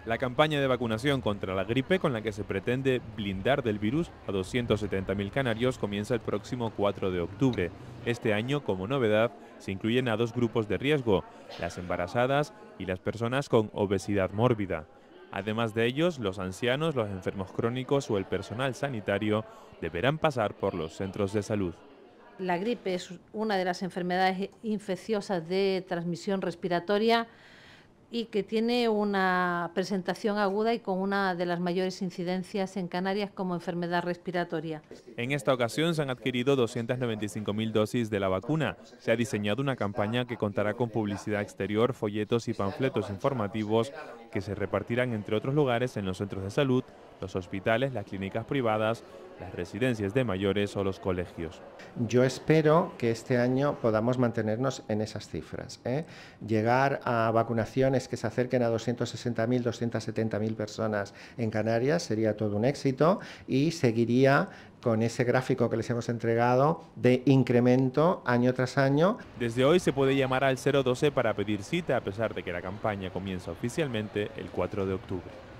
La campaña de vacunación contra la gripe, con la que se pretende blindar del virus a 270.000 canarios, comienza el próximo 4 de octubre. Este año, como novedad, se incluyen a dos grupos de riesgo, las embarazadas y las personas con obesidad mórbida. Además de ellos, los ancianos, los enfermos crónicos o el personal sanitario deberán pasar por los centros de salud. La gripe es una de las enfermedades infecciosas de transmisión respiratoria y que tiene una presentación aguda y con una de las mayores incidencias en Canarias como enfermedad respiratoria. En esta ocasión se han adquirido 295.000 dosis de la vacuna. Se ha diseñado una campaña que contará con publicidad exterior, folletos y panfletos informativos que se repartirán entre otros lugares en los centros de salud, los hospitales, las clínicas privadas, las residencias de mayores o los colegios. Yo espero que este año podamos mantenernos en esas cifras, llegar a vacunaciones que se acerquen a 260.000, 270.000 personas en Canarias sería todo un éxito y seguiría con ese gráfico que les hemos entregado de incremento año tras año. Desde hoy se puede llamar al 012 para pedir cita, a pesar de que la campaña comienza oficialmente el 4 de octubre.